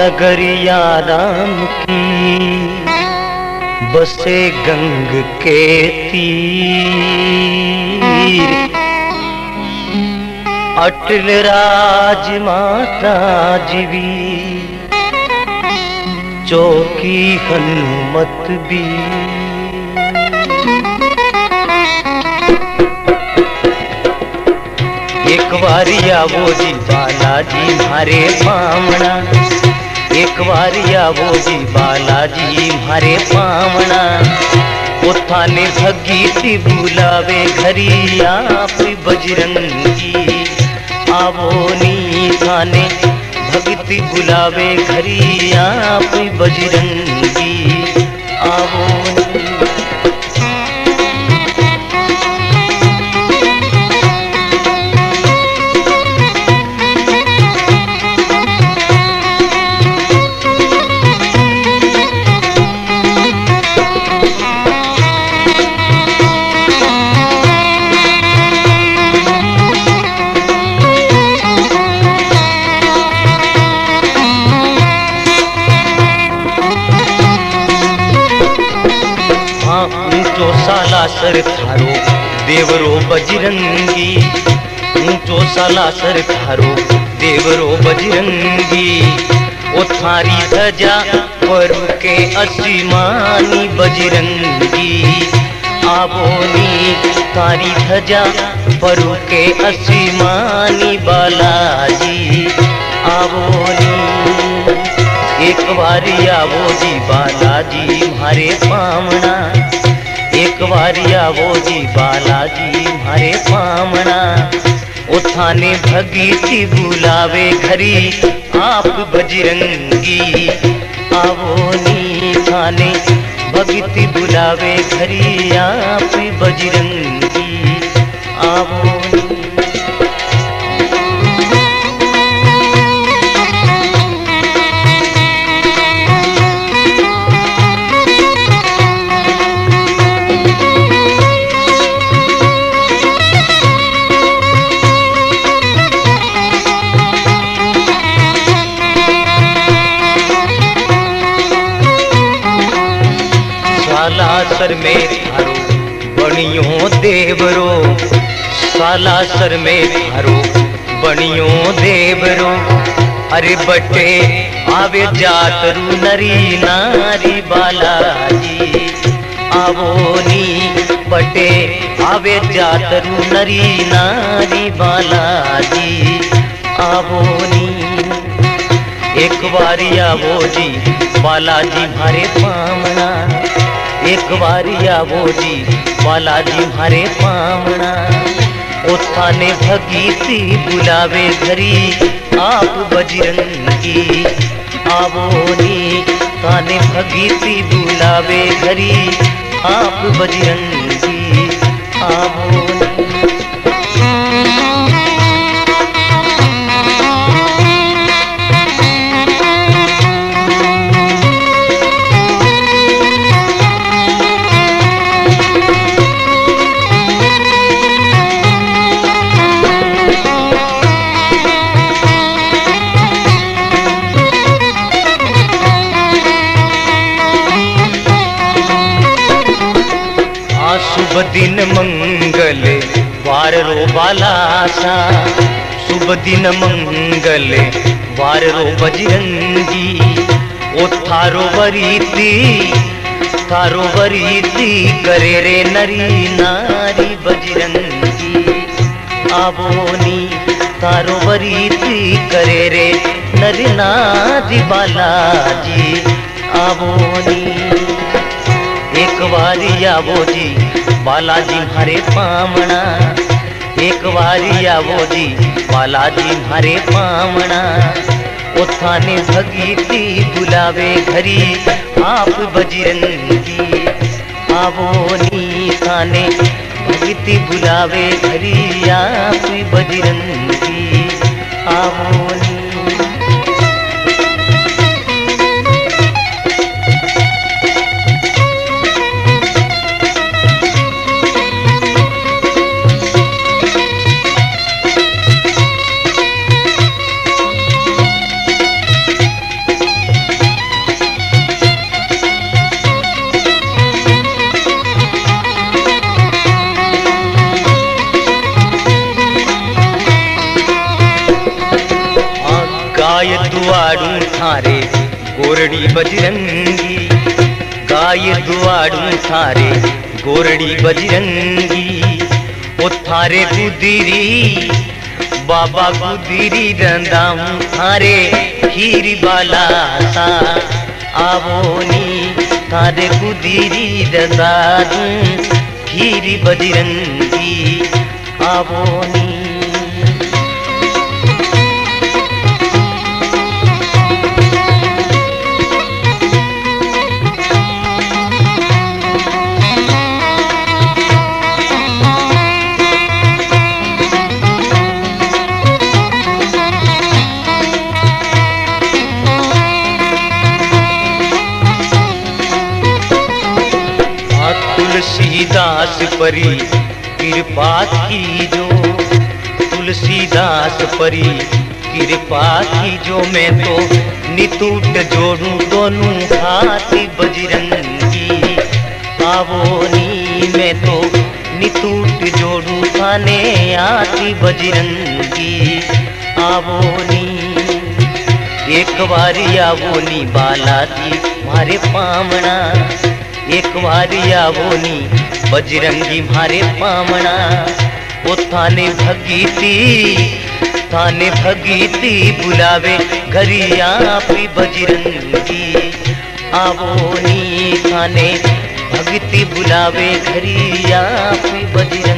नगरिया राम की बसे गंग के तीर, अटल राज माता जीवी चौकी हनुमत भी। एक बारिया वो जी बालाजी मारे पावना, एक बारिया वो जी बालाजी मारे पावना। उठाने भगी थी बुलावे घरी आप बजरंगी, आवो नी थाने भगती बुलावे घरी आप बजरंगी, आवो नी। ऊंचो सालासर थारो देवरो बजरंगी, ऊंचो सालासर थारो देवरो बजरंगी। ओ थारी ध्वजा पर के आसमानी बजरंगी, आवोनी थारी ध्वजा पर के आसमानी बालाजी, आवोनी। एक बारी आवो जी बालाजी मारे पावना, एक बारी आवो जी बालाजी मारे पावना। उठाने भगीती बुलावे घरी आप बजरंगी, आवो नी थाने भगीती बुलावे घरी आप बजरंगी, आवो नी। सालासर में थारो बनियो देवरो, सालासर में थारो बनियो देवरो। अरे बटे आवे जातरू नरी नारी बालाजी, आवो नी बटे आवे जातरू नरी नारी बालाजी, आवो नी। एक बारी आवो जी बालाजी मारे पावना, एक बारी आवो जी बालाजी मारे पावना। उठाने भगीती बुलावे घरी आप बजरंगी, आवो नी थाने भगीती बुलावे घरी आप बजरंगी, आवो नी। शुभ दिन मंगल वार रो बालासा, शुभ दिन मंगल वार रो बजरंगी। ओ थारो वरीती करे रे नरी नारी बजरंगी, आवो नी थारो वरीती करे रे नरी नारी बालाजी, आवो नी। एक बारी आवो जी बालाजी मारे पावना, एक बारी आवो जी बालाजी मारे पावना। उठाने भगीती बुलावे घरी आप बजरंगी, आवो नी थाने भगीती बुलावे घरी आप बजरंगी, आवो नी। गोरड़ी बजरंगी, गाय दुआड़ू थारे गोरड़ी बजरंगी। ओ थारे गुदरी बाबा गुदरी रंदाऊ थारे खीर बाला सा आवोनी, थारे गुदरी रंदाऊ खीर बजरंगी आवोनी। तुलसीदास परी कृपा कीजो, तुलसीदास परी कृपा कीजो। मैं तो नितूट जोड़ूं दोनों हाथ बजरंगी आवोनी, मैं तो नितूट जोड़ूं थाने हाथ बजरंगी आवोनी। एक बारी आवोनी बालाजी मारे पामना, एक बारी आवोनी बजरंगी मारे पामना। ओ थाने भगीती बुलावे घरिया पी बजरंगी आवोनी, थाने भगती बुलावे घरिया पी बजरंगी।